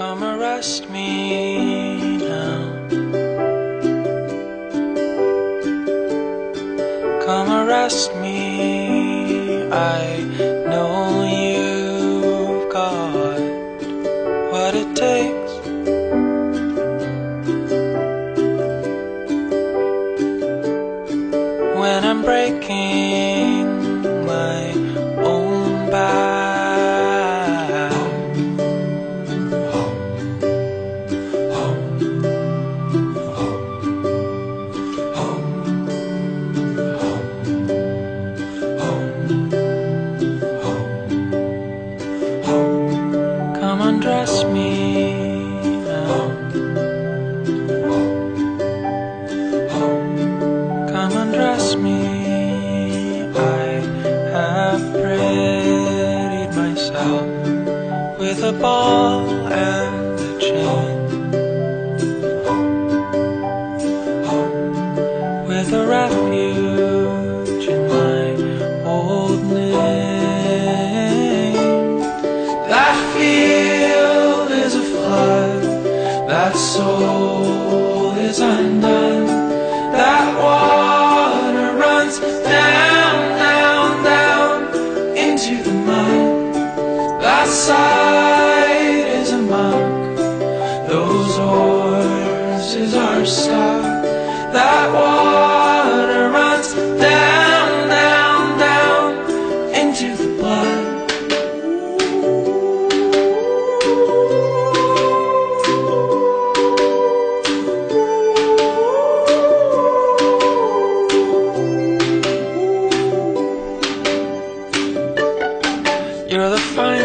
Come arrest me now. Come arrest me. I know you've got what it takes. When I'm breaking my own back, come undress me now. Come undress me. I have prettied myself with a ball and a chain, with a refuge in my old name. That field is a flood, that soul is undone, that water runs down, down, down into the mud. That sight is a monk, those horses are stuck. That water runs down, down, down into the blood. You're the finest